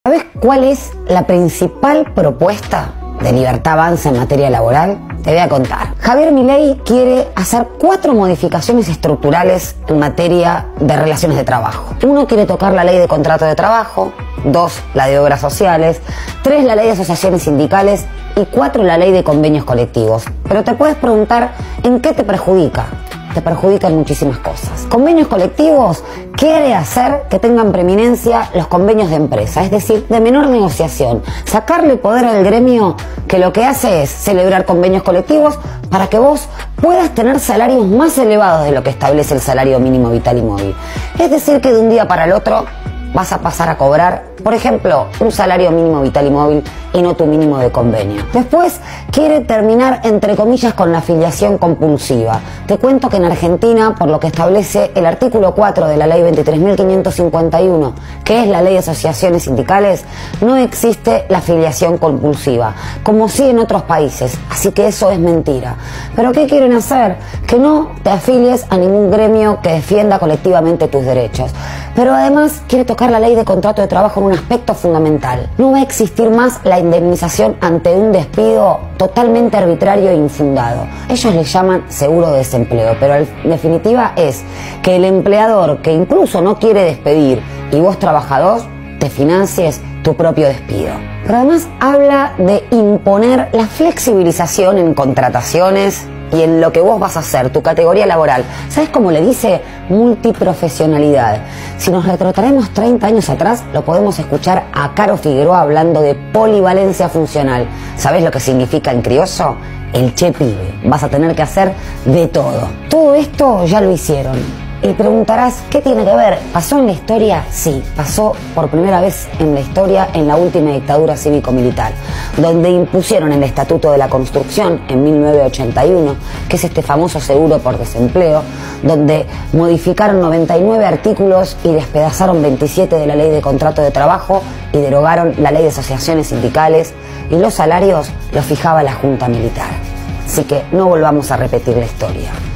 ¿Sabes cuál es la principal propuesta de Libertad Avanza en materia laboral? Te voy a contar. Javier Milei quiere hacer 4 modificaciones estructurales en materia de relaciones de trabajo. 1, quiere tocar la ley de contrato de trabajo. 2, la de obras sociales. 3, la ley de asociaciones sindicales. Y 4, la ley de convenios colectivos. Pero te puedes preguntar, ¿en qué te perjudica? Te perjudican muchísimas cosas. Convenios colectivos quiere hacer que tengan preeminencia los convenios de empresa, es decir, de menor negociación. Sacarle poder al gremio que lo que hace es celebrar convenios colectivos para que vos puedas tener salarios más elevados de lo que establece el salario mínimo vital y móvil. Es decir, que de un día para el otro vas a pasar a cobrar, por ejemplo, un salario mínimo vital y móvil y no tu mínimo de convenio. Después quiere terminar, entre comillas, con la afiliación compulsiva. Te cuento que en Argentina, por lo que establece el artículo 4 de la ley 23.551, que es la ley de asociaciones sindicales, no existe la afiliación compulsiva, como sí en otros países, así que eso es mentira. ¿Pero qué quieren hacer? Que no te afilies a ningún gremio que defienda colectivamente tus derechos. Pero además quiere tocar la ley de contrato de trabajo en un aspecto fundamental. No va a existir más la indemnización ante un despido totalmente arbitrario e infundado. Ellos le llaman seguro de desempleo, pero en definitiva es que el empleador que incluso no quiere despedir y vos trabajador te financies tu propio despido. Pero además habla de imponer la flexibilización en contrataciones y en lo que vos vas a hacer, tu categoría laboral. ¿Sabes cómo le dice? Multiprofesionalidad. Si nos retrotraemos 30 años atrás, lo podemos escuchar a Caro Figueroa hablando de polivalencia funcional. ¿Sabés lo que significa en criollo? El che pibe. Vas a tener que hacer de todo. Todo esto ya lo hicieron. Y preguntarás, ¿qué tiene que ver? ¿Pasó en la historia? Sí, pasó por primera vez en la historia en la última dictadura cívico-militar, donde impusieron el Estatuto de la Construcción en 1981, que es este famoso seguro por desempleo, donde modificaron 99 artículos y despedazaron 27 de la ley de contrato de trabajo y derogaron la ley de asociaciones sindicales, y los salarios los fijaba la Junta Militar. Así que no volvamos a repetir la historia.